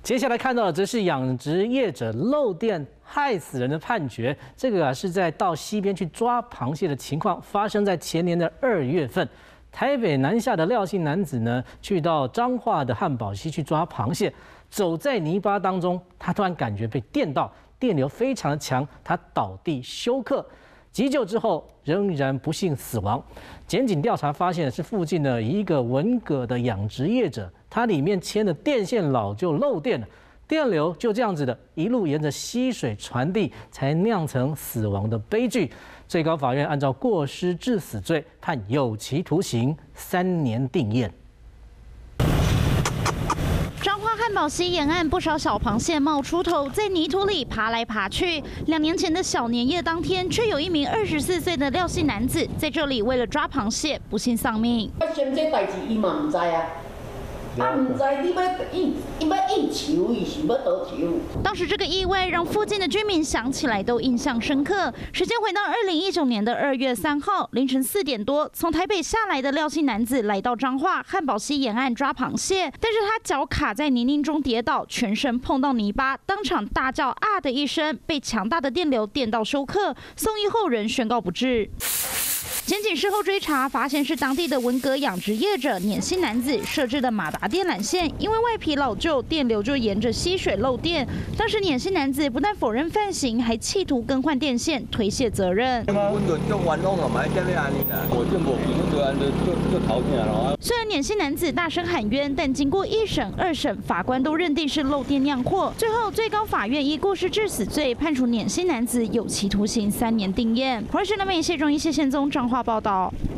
接下来看到的则是养殖业者漏电害死人的判决。这个是在到溪边去抓螃蟹的情况，发生在前年的2月份。台北南下的廖姓男子呢，去到彰化的汉宝溪去抓螃蟹，走在泥巴当中，他突然感觉被电到，电流非常的强，他倒地休克。急救之后仍然不幸死亡。检警调查发现是附近的一个文蛤的养殖业者，它里面牵的电线老旧漏电了，电流就这样子的一路沿着溪水传递，才酿成死亡的悲剧。最高法院按照过失致死罪判有期徒刑3年定谳。 彰化汉宝溪沿岸不少小螃蟹冒出头，在泥土里爬来爬去。2年前的小年夜当天，却有一名24岁的廖姓男子在这里为了抓螃蟹不幸丧命。 先这代志伊嘛唔知啊。唔知你要应酬，伊是要倒球。 当时这个意外让附近的居民想起来都印象深刻。时间回到2019年的2月3号凌晨4点多，从台北下来的廖姓男子来到彰化汉宝溪沿岸抓螃蟹，但是他脚卡在泥泞中跌倒，全身碰到泥巴，当场大叫啊的一声，被强大的电流电到休克，送医后人宣告不治。检警事后追查，发现是当地的文蛤养殖业者捻姓男子设置的马达电缆线，因为外皮老旧，电流就沿着溪水漏电。当时捻姓男子不但否认犯行，还企图更换电线，推卸责任。虽然捻姓男子大声喊冤，但经过1审、2审，法官都认定是漏电酿祸。最后，最高法院依过失致死罪判处捻姓男子有期徒刑3年定谳。华视新闻谢中一谢宪宗彰化报道。